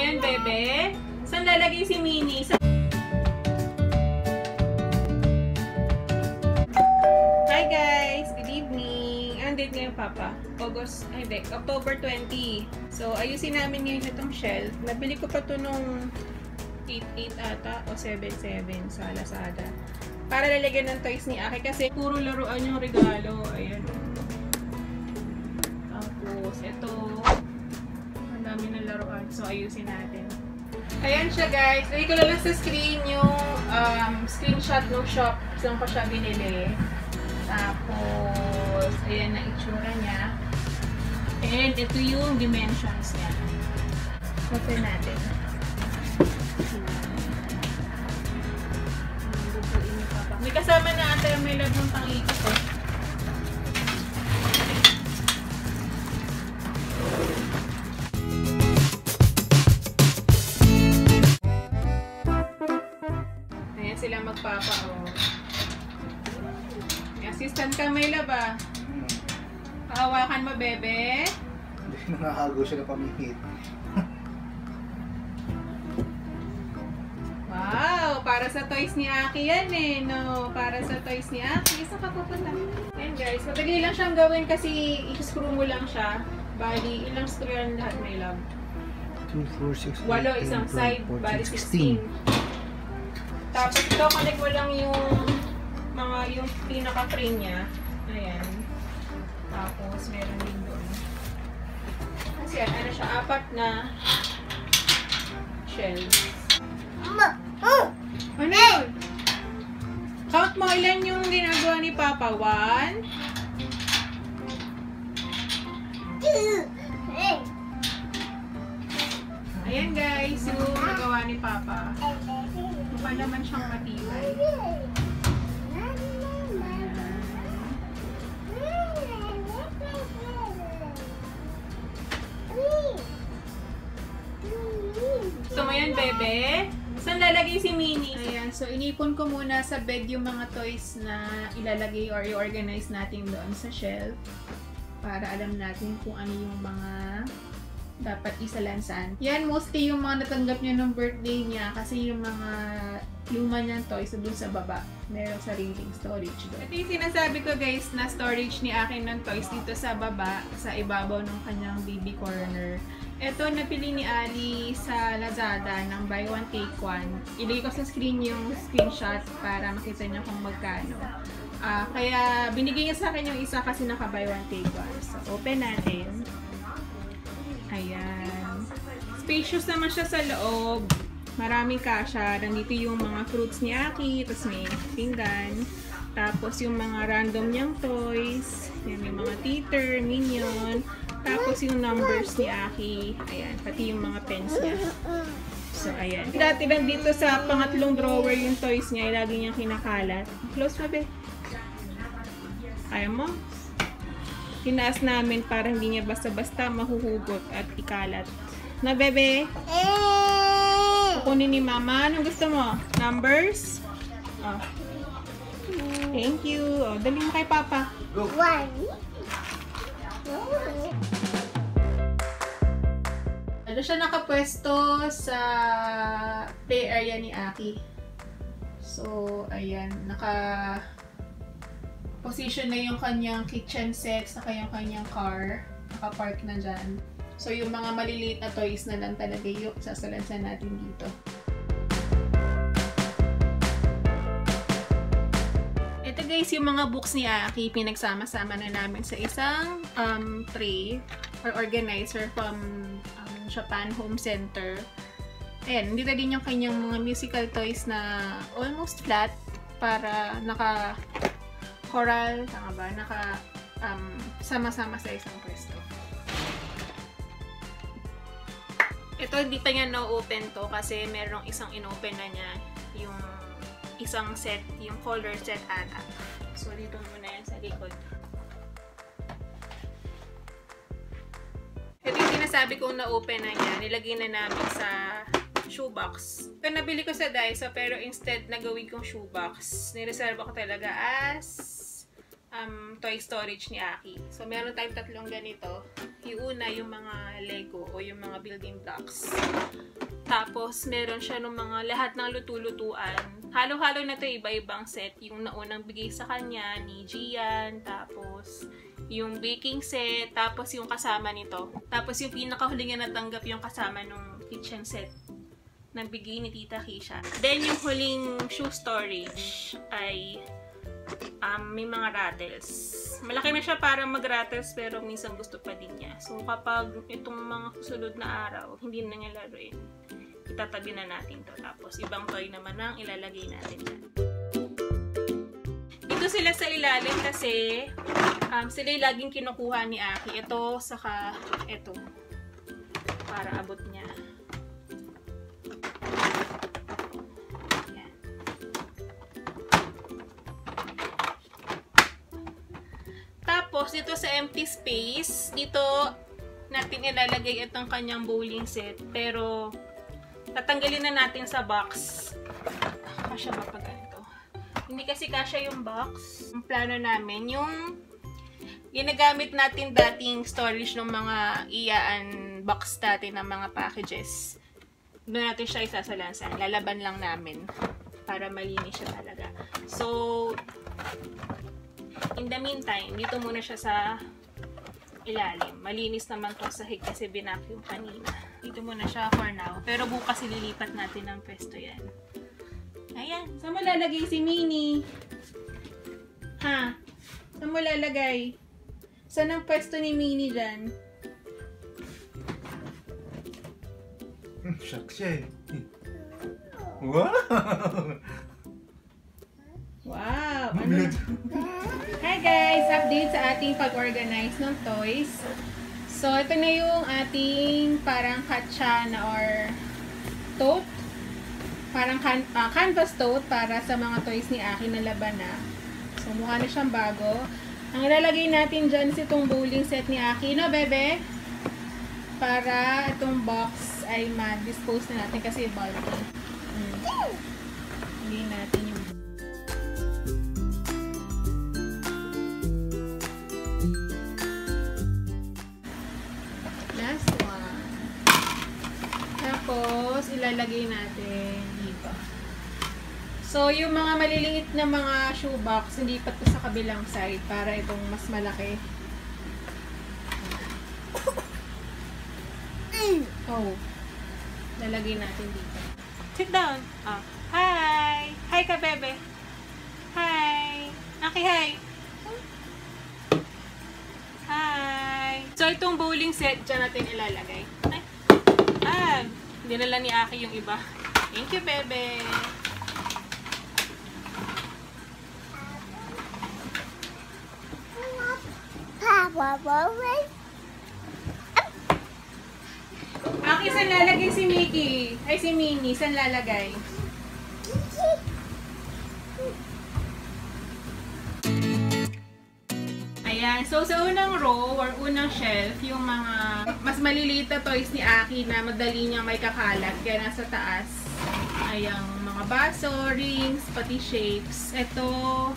yan, bebe? Saan lalagay si Minnie? Hi guys! Good evening! Anong date ngayon, Papa? October 20. So, ayusin namin ngayon itong shelf. Nabili ko pa ito nung 8.8 ata o 7.7 sa Lazada. Para lalagyan ng toys ni Aki kasi puro laruan yung regalo. Ayan. Tapos, ito. Ang dami ng laruan. So, ayusin natin. Ayan siya, guys. Lagay ko lang sa screen yung screenshot ng shop. Saan ko siya binili. Tapos, ayan na itsura niya. And ito yung dimensions niya. Open natin. May kasama na ata yung may lab ng pang-ikot ko. Ayan sila magpapao. May assistant ka, may lab ah. Pahawakan mo, bebe. Nakakago siya na pamihit. Wow! Para sa toys ni Aki yan eh, no? Para sa toys ni Aki. Saan ka pupunta? Ayan guys, madali lang siyang gawin kasi i-screw mo lang siya. Bali, ilang screw yan lahat, may love? 2, 4, 6, 8, isang side, bali 16. Tapos ito, connect mo lang yung pinaka-frame niya. Ayan. Tapos, meron din doon. Kasi ano siya, 4 na shells. Ano yun? Count mo ilan yung ginagawa ni Papa. 1, 2. Ayan guys, yung nagawa ni Papa. Mukha naman siyang matibay. Gusto mo yan, bebe? Saan lalagay si Minnie? Ayan, so inipon ko muna sa bed yung mga toys na ilalagay or i-organize natin doon sa shelf para alam natin kung ano yung mga dapat isalansan. Yan, mostly yung mga natanggap niya ng birthday niya kasi yung mga luma niyang toys doon sa baba. Meron sariling storage doon. Ito yung sinasabi ko guys na storage ni akin ng toys dito sa baba, sa ibabaw ng kanyang baby corner. Ito, napili ni Ali sa Lazada ng buy one take one. Ilagay ko sa screen yung screenshot para makita niya kung magkano. Kaya binigay niya sa akin yung isa kasi naka buy one take one. So, open natin. Ayan. Spacious naman siya sa loob. Maraming kasya. Nandito yung mga fruits ni Aki. Tapos may pinggan. Tapos yung mga random niyang toys. Yan, may mga teeter, minion. Tapos yung numbers ni Aki. Ayan, pati yung mga pens niya. So, ayan. Dati lang dito sa pangatlong drawer yung toys niya. Lagi niyang kinakalat. Close na, be. Kaya mo? Tinaas namin para hindi niya basta-basta mahuhugot at ikalat. Na, bebe? Kukunin ni Mama. Anong gusto mo? Numbers? Oh. Thank you. Oh, dali mo kay Papa. 1. Ano siya nakapwesto sa play area ni Aki. So, ayan. Naka-position na yung kanyang kitchen set sa kanyang car. Naka-park na dyan. So, yung mga maliliit na toys na lang talaga yung sasalansan natin dito. Ito guys, yung mga books ni Aki, pinagsama-sama na namin sa isang tray or organizer from Japan Home Center. Ayan, nandito din yung kanyang mga musical toys na almost flat para naka-coral, tama ba? Sama-sama sa isang pwesto. Ito, hindi pa niya na-open to kasi merong isang in-open na niya yung isang set, yung color set ata. So, dito muna yan sa likod. Ito yung sinasabi kong na-open na niya. Nilagay na namin sa shoebox. Ito nabili ko sa Daiso pero instead na gawin kong shoebox, nireserve ko talaga as toy storage ni Aki. So, meron tayong tatlong ganito. Yung una, yung mga Lego o yung mga building blocks. Tapos, meron siya ng mga lahat ng lutu-lutuan. Halo-halo na to, iba-ibang set. Yung naunang bigay sa kanya ni Gian, tapos yung baking set, tapos yung kasama nito. Tapos yung pinakahuling na natanggap yung kasama nung kitchen set na bigay ni Tita Keisha. Then, yung huling shoe storage ay may mga rattles. Malaki na siya para mag-rattles pero minsan gusto pa din niya. So, kapag itong mga susunod na araw, hindi na niya laruin, itatabi na natin to. Tapos, ibang toy naman ang ilalagay natin dyan. Dito sila sa ilalim kasi sila yung laging kinukuha ni Aki. Ito, saka ito. Para abot niya. Tapos, dito sa empty space, dito natin ilalagay itong kanyang bowling set. Pero, tatanggalin na natin sa box. Kasya ba pa ganito? Hindi kasi kasya yung box. Ang plano namin, yung ginagamit natin dating storage ng mga iyaan box natin ng mga packages. Doon natin siya isasalansan. Lalaban lang namin para malinis siya talaga. So, in the meantime, dito muna siya sa ilalim. Malinis naman to sahig kasi binacuum kanina. Dito muna siya for now. Pero bukas ililipat natin ng pwesto yan. Ayan. Saan mo lalagay si Minnie? Ha? Saan mo lalagay? Saan ang pwesto ni Minnie dyan? Shucks siya eh. Wow! Wow! Ano? Hi guys! Update sa ating pag-organize ng toys. So, ito na yung ating parang kachana or tote. Parang canvas tote para sa mga toys ni Aki na laban na. So, mukha na siyang bago. Ang ilalagay natin dyan is itong bowling set ni Aki, no, bebe? Para itong box ay ma-dispose na natin kasi bulky. Hindi natin yung last one. Tapos, ilalagay natin dito. So, yung mga maliliit na mga shoebox, hindi pa ito sa kabilang side para itong mas malaki. Oh. Lalagay natin dito. Sit down. Oh. Hi! Hi ka, bebe. Hi! Aki, hi! Hi! So, itong bowling set, dyan natin ilalagay. Ay! Dinala ni Aki yung iba. Thank you, bebe! Aki, saan lalagay si Mickey? Ay, si Minnie, saan lalagay? Ayan. So, sa unang row or unang shelf, yung mga mas maliliit na toys ni Aki na madali niyang may kakalat. Kaya nasa taas ay ang mga baso, rings, pati shapes. Ito,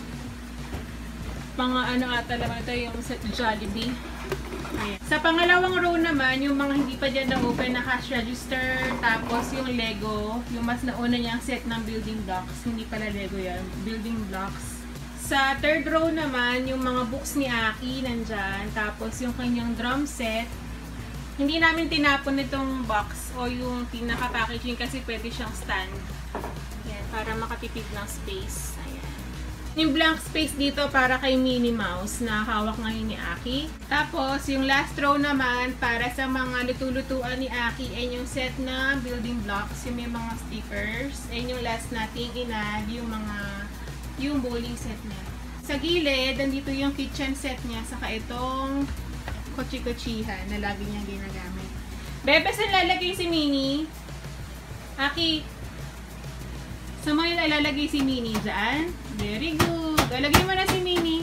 mga ano ata naman ito, yung set Jollibee. Ayan. Sa pangalawang row naman, yung mga hindi pa dyan na-open na cash register, tapos yung Lego, yung mas nauna niyang set ng building blocks. Hindi pala Lego yan, building blocks. Sa third row naman, yung mga books ni Aki nandyan, tapos yung kanyang drum set. Hindi namin tinapon itong box o yung pinaka-packaging kasi pwede siyang stand. Ayan, para makatipid ng space. Ayan. Yung blank space dito para kay Minnie Mouse na hawak ngayon ni Aki. Tapos, yung last row naman para sa mga lutu-lutuan ni Aki ay yung set na building blocks, yung may mga stickers. Ay yung last nating inad, yung bowling set niya. Sa gilid, nandito yung kitchen set niya, saka itong kotsi-kotsihan na lagi niyang ginagamit. Bebe, saan lalagay si Minnie? Aki, saan mo yung ilalagay si Minnie? Dyan? Very good. Lalagay mo na si Minnie.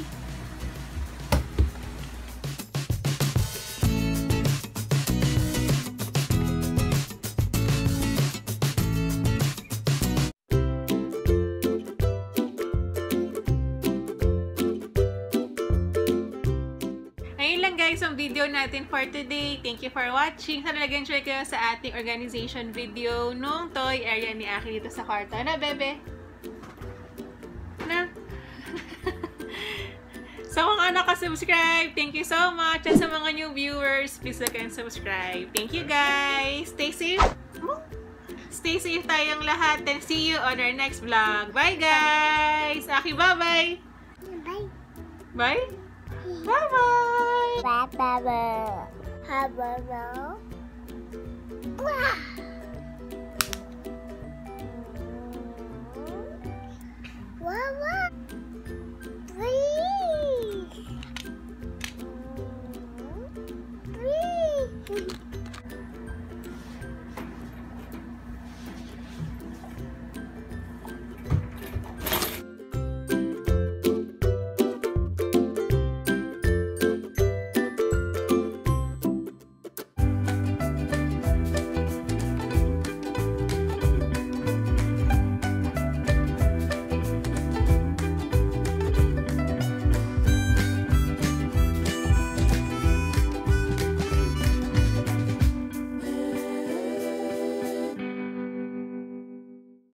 guys ang video natin for today. Thank you for watching. Sana nag-enjoy kayo sa ating organization video nung toy area ni Aki dito sa kwarto. Na, bebe? Na? Sa mga nakasubscribe, thank you so much. At sa mga new viewers, please like and subscribe. Thank you guys. Stay safe. Stay safe tayong lahat and see you on our next vlog. Bye guys! Aki, bye-bye! Bye. Bye? Bye-bye! Bye. Bye. Bye. Bye. Bye.